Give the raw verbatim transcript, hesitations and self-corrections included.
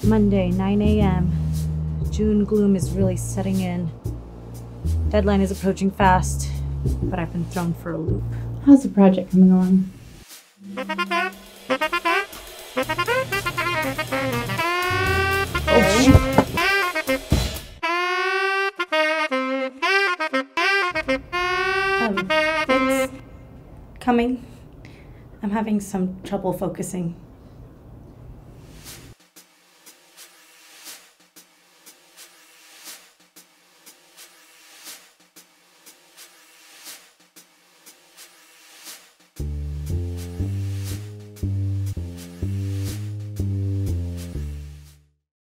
Monday, nine A M June gloom is really setting in. Deadline is approaching fast, but I've been thrown for a loop. How's the project coming along? Oh, shoot. Um, it's coming. I'm having some trouble focusing.